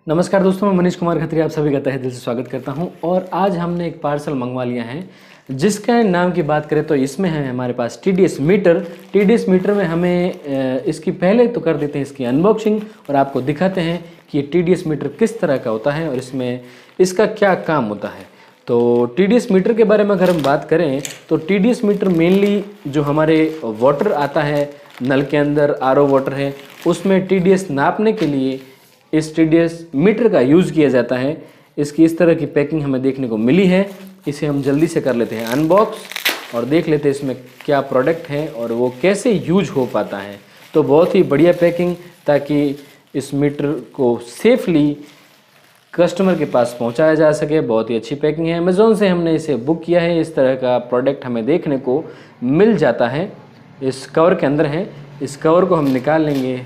नमस्कार दोस्तों, मैं मनीष कुमार खत्री आप सभी का तहे दिल से स्वागत करता हूं। और आज हमने एक पार्सल मंगवा लिया है जिसके नाम की बात करें तो इसमें है हमारे पास TDS मीटर। TDS मीटर में हमें इसकी पहले तो कर देते हैं इसकी अनबॉक्सिंग और आपको दिखाते हैं कि ये TDS मीटर किस तरह का होता है और इसमें इसका क्या काम होता है। तो TDS मीटर के बारे में अगर हम बात करें तो TDS मीटर मेनली जो हमारे वाटर आता है नल के अंदर, RO वाटर है, उसमें TDS नापने के लिए इस TDS मीटर का यूज़ किया जाता है। इसकी इस तरह की पैकिंग हमें देखने को मिली है। इसे हम जल्दी से कर लेते हैं अनबॉक्स और देख लेते हैं इसमें क्या प्रोडक्ट है और वो कैसे यूज हो पाता है। तो बहुत ही बढ़िया पैकिंग, ताकि इस मीटर को सेफली कस्टमर के पास पहुंचाया जा सके। बहुत ही अच्छी पैकिंग है। अमेज़ॉन से हमने इसे बुक किया है। इस तरह का प्रोडक्ट हमें देखने को मिल जाता है। इस कवर के अंदर है। इस कवर को हम निकाल लेंगे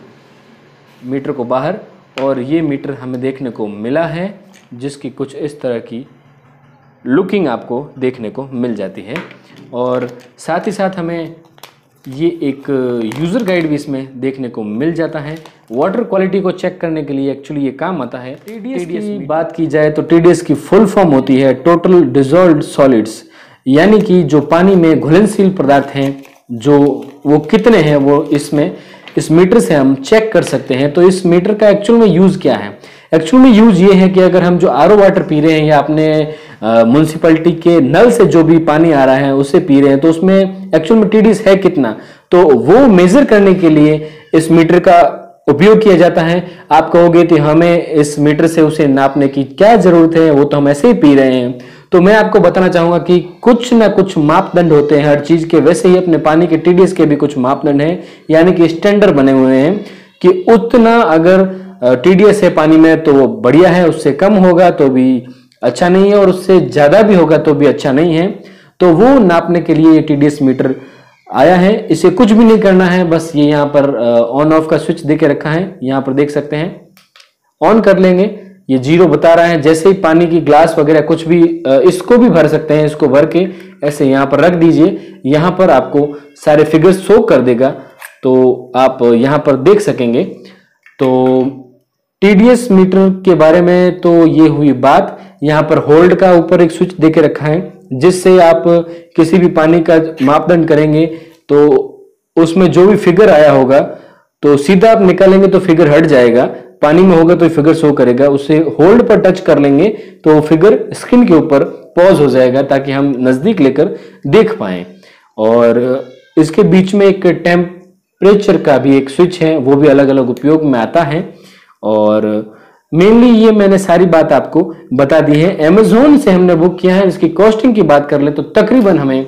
मीटर को बाहर और ये मीटर हमें देखने को मिला है जिसकी कुछ इस तरह की लुकिंग आपको देखने को मिल जाती है। और साथ ही साथ हमें ये एक यूज़र गाइड भी इसमें देखने को मिल जाता है। वाटर क्वालिटी को चेक करने के लिए एक्चुअली ये काम आता है। TDS की बात की जाए तो TDS की फुल फॉर्म होती है टोटल डिजॉल्व्ड सॉलिड्स, यानी कि जो पानी में घुलनशील पदार्थ हैं जो वो कितने हैं वो इस मीटर से हम चेक कर सकते हैं। तो इस मीटर का एक्चुअल में यूज़ क्या है? एक्चुअल में यूज़ ये है कि अगर हम जो RO वाटर पी रहे हैं या अपने म्यूनसिपैलिटी के नल से जो भी पानी आ रहा है उससे पी रहे हैं तो उसमें एक्चुअल में TDS है कितना, तो वो मेजर करने के लिए इस मीटर का उपयोग किया जाता है। आप कहोगे कि हमें इस मीटर से उसे नापने की क्या जरूरत है, वो तो हम ऐसे ही पी रहे हैं। तो मैं आपको बताना चाहूंगा कि कुछ ना कुछ मापदंड होते हैं हर चीज के। वैसे ही अपने पानी के TDS के भी कुछ मापदंड हैं, यानी कि स्टैंडर्ड बने हुए हैं कि उतना अगर TDS है पानी में तो वो बढ़िया है, उससे कम होगा तो भी अच्छा नहीं है और उससे ज्यादा भी होगा तो भी अच्छा नहीं है। तो वो नापने के लिए ये TDS मीटर आया है। इसे कुछ भी नहीं करना है, बस ये यहाँ पर ऑन ऑफ का स्विच दे के रखा है। यहाँ पर देख सकते हैं, ऑन कर लेंगे, ये 0 बता रहा है। जैसे ही पानी की ग्लास वगैरह कुछ भी इसको भी भर सकते हैं, इसको भर के ऐसे यहाँ पर रख दीजिए। यहाँ पर आपको सारे फिगर्स शो कर देगा तो आप यहाँ पर देख सकेंगे। तो TDS मीटर के बारे में तो ये हुई बात। यहाँ पर होल्ड का ऊपर एक स्विच दे के रखा है जिससे आप किसी भी पानी का मापदंड करेंगे तो उसमें जो भी फिगर आया होगा तो सीधा आप निकालेंगे तो फिगर हट जाएगा, पानी में होगा तो फिगर शो करेगा। उसे होल्ड पर टच कर लेंगे तो फिगर स्क्रीन के ऊपर पॉज हो जाएगा ताकि हम नजदीक लेकर देख पाएं। और इसके बीच में एक टेम्परेचर का भी एक स्विच है, वो भी अलग अलग उपयोग में आता है। और मेनली ये मैंने सारी बात आपको बता दी है। अमेज़ॉन से हमने बुक किया है। इसकी कॉस्टिंग की बात कर ले तो तकरीबन हमें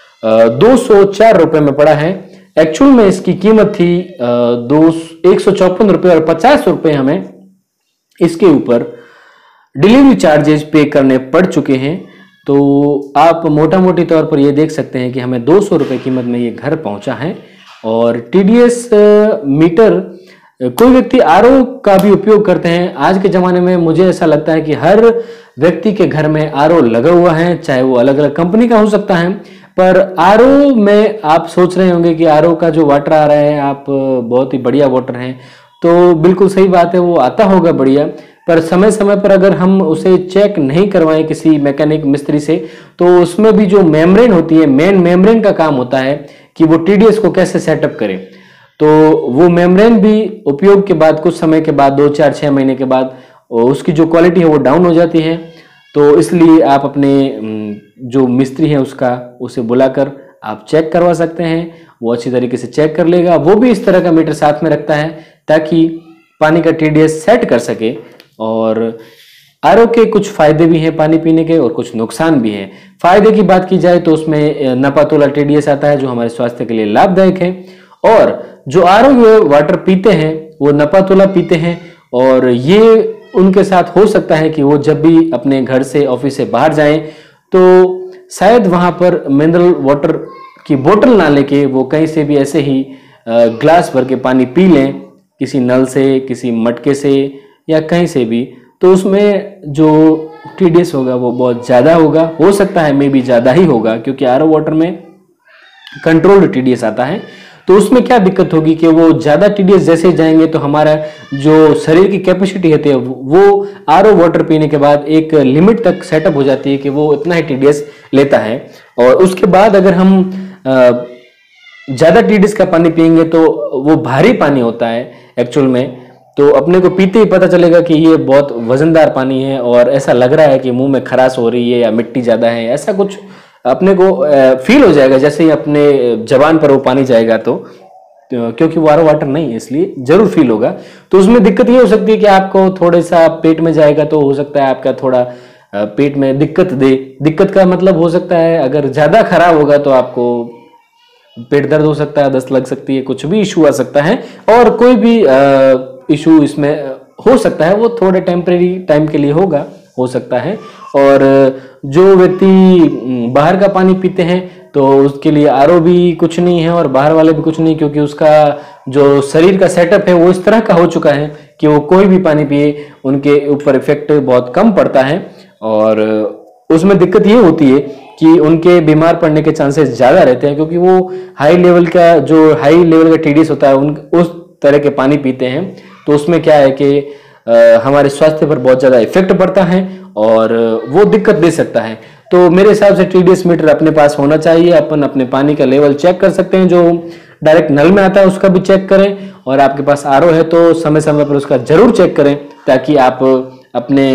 204 रुपए में पड़ा है। एक्चुअल में इसकी कीमत थी 154 रुपए और 50 रुपए हमें इसके ऊपर डिलीवरी चार्जेस पे करने पड़ चुके हैं। तो आप मोटा मोटी तौर पर ये देख सकते हैं कि हमें 200 रुपए कीमत में ये घर पहुंचा है। और TDS मीटर कोई व्यक्ति RO का भी उपयोग करते हैं। आज के ज़माने में मुझे ऐसा लगता है कि हर व्यक्ति के घर में RO लगा हुआ है, चाहे वो अलग अलग कंपनी का हो सकता है। पर RO में आप सोच रहे होंगे कि RO का जो वाटर आ रहा है आप बहुत ही बढ़िया वाटर है, तो बिल्कुल सही बात है, वो आता होगा बढ़िया। पर समय समय पर अगर हम उसे चेक नहीं करवाएं किसी मैकेनिक मिस्त्री से तो उसमें भी जो मेम्ब्रेन होती है, मेन मेम्ब्रेन का काम होता है कि वो TDS को कैसे सेटअप करे। तो वो मेम्ब्रेन भी उपयोग के बाद कुछ समय के बाद 2, 4, 6 महीने के बाद उसकी जो क्वालिटी है वो डाउन हो जाती है। तो इसलिए आप अपने जो मिस्त्री है उसे बुलाकर आप चेक करवा सकते हैं। वो अच्छी तरीके से चेक कर लेगा। वो भी इस तरह का मीटर साथ में रखता है ताकि पानी का TDS सेट कर सके। और RO के कुछ फायदे भी हैं पानी पीने के और कुछ नुकसान भी हैं। फायदे की बात की जाए तो उसमें नपातोला TDS आता है जो हमारे स्वास्थ्य के लिए लाभदायक है। और जो RO वाटर पीते हैं वो नपातोला पीते हैं और ये उनके साथ हो सकता है कि वो जब भी अपने घर से ऑफिस से बाहर जाएं तो शायद वहां पर मिनरल वाटर की बोतल ना लेके वो कहीं से भी ऐसे ही ग्लास भर के पानी पी लें, किसी नल से, किसी मटके से या कहीं से भी। तो उसमें जो TDS होगा वो बहुत ज़्यादा होगा, हो सकता है मे बी ज़्यादा ही होगा क्योंकि RO वाटर में कंट्रोल्ड TDS आता है। तो उसमें क्या दिक्कत होगी कि वो ज़्यादा TDS जैसे जाएंगे तो हमारा जो शरीर की कैपेसिटी होती है वो RO वाटर पीने के बाद एक लिमिट तक सेटअप हो जाती है कि वो इतना ही TDS लेता है। और उसके बाद अगर हम ज़्यादा TDS का पानी पियेंगे तो वो भारी पानी होता है एक्चुअल में। तो अपने को पीते ही पता चलेगा कि ये बहुत वजनदार पानी है और ऐसा लग रहा है कि मुंह में खराश हो रही है या मिट्टी ज़्यादा है, ऐसा कुछ अपने को फील हो जाएगा जैसे ही अपने जबान पर वो पानी जाएगा। तो क्योंकि वो RO वाटर नहीं है इसलिए जरूर फील होगा। तो उसमें दिक्कत ये हो सकती है कि आपको थोड़ा सा पेट में जाएगा तो हो सकता है आपका थोड़ा पेट में दिक्कत दे। दिक्कत का मतलब हो सकता है अगर ज़्यादा खराब होगा तो आपको पेट दर्द हो सकता है, दस्त लग सकती है, कुछ भी इशू आ सकता है। और कोई भी इशू इसमें हो सकता है, वो थोड़े टेम्परेरी टाइम के लिए होगा, हो सकता है। और जो व्यक्ति बाहर का पानी पीते हैं तो उसके लिए RO भी कुछ नहीं है और बाहर वाले भी कुछ नहीं, क्योंकि उसका जो शरीर का सेटअप है वो इस तरह का हो चुका है कि वो कोई भी पानी पिए उनके ऊपर इफेक्ट बहुत कम पड़ता है। और उसमें दिक्कत ये होती है कि उनके बीमार पड़ने के चांसेस ज़्यादा रहते हैं, क्योंकि वो हाई लेवल का TDS होता है उस तरह के पानी पीते हैं। तो उसमें क्या है कि हमारे स्वास्थ्य पर बहुत ज़्यादा इफेक्ट पड़ता है और वो दिक्कत दे सकता है। तो मेरे हिसाब से TDS मीटर अपने पास होना चाहिए। अपन अपने पानी का लेवल चेक कर सकते हैं, जो डायरेक्ट नल में आता है उसका भी चेक करें, और आपके पास RO है तो समय समय पर उसका जरूर चेक करें, ताकि आप अपने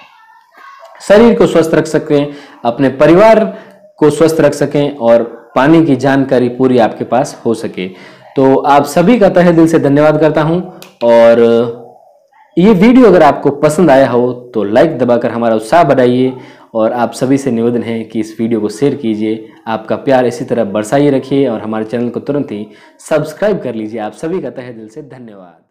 शरीर को स्वस्थ रख सकें, अपने परिवार को स्वस्थ रख सकें और पानी की जानकारी पूरी आपके पास हो सके। तो आप सभी का तहे दिल से धन्यवाद करता हूं। और ये वीडियो अगर आपको पसंद आया हो तो लाइक दबाकर हमारा उत्साह बढ़ाइए, और आप सभी से निवेदन है कि इस वीडियो को शेयर कीजिए। आपका प्यार इसी तरह बरसाइए रखिए और हमारे चैनल को तुरंत ही सब्सक्राइब कर लीजिए। आप सभी का तहे दिल से धन्यवाद।